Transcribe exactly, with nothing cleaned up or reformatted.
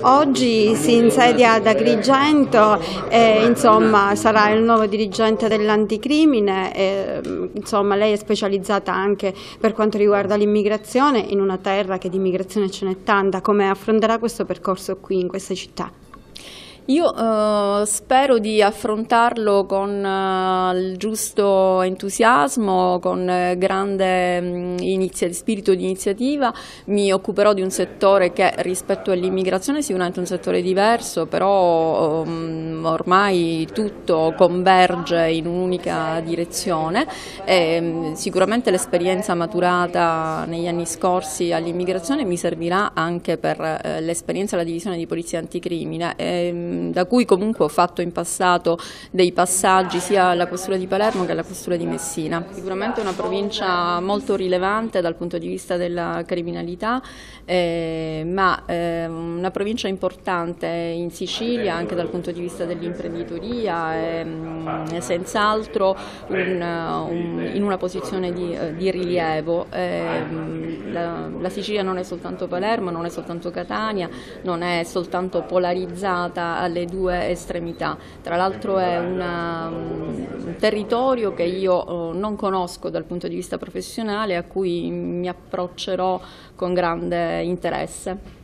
oggi si insedia ad Agrigento e insomma sarà il nuovo dirigente dell'anticrimine. E, insomma, lei è specializzata anche per quanto riguarda l'immigrazione in una terra che di immigrazione ce n'è tanta. Come affronterà questo percorso qui in questa città? Io eh, spero di affrontarlo con eh, il giusto entusiasmo, con eh, grande mh, inizia spirito di iniziativa. Mi occuperò di un settore che rispetto all'immigrazione è sicuramente un settore diverso, però um, ormai tutto converge in un'unica direzione e mh, sicuramente l'esperienza maturata negli anni scorsi all'immigrazione mi servirà anche per eh, l'esperienza alla divisione di polizia anticrimine. E, da cui comunque ho fatto in passato dei passaggi sia alla questura di Palermo che alla questura di Messina. Sicuramente è una provincia molto rilevante dal punto di vista della criminalità, eh, ma eh, una provincia importante in Sicilia anche dal punto di vista dell'imprenditoria, e, e senz'altro un, un, in una posizione di, di rilievo. Eh, la, la Sicilia non è soltanto Palermo, non è soltanto Catania, non è soltanto polarizzata alle due estremità. Tra l'altro è una, un territorio che io eh, non conosco dal punto di vista professionale, a cui mi approccerò con grande interesse.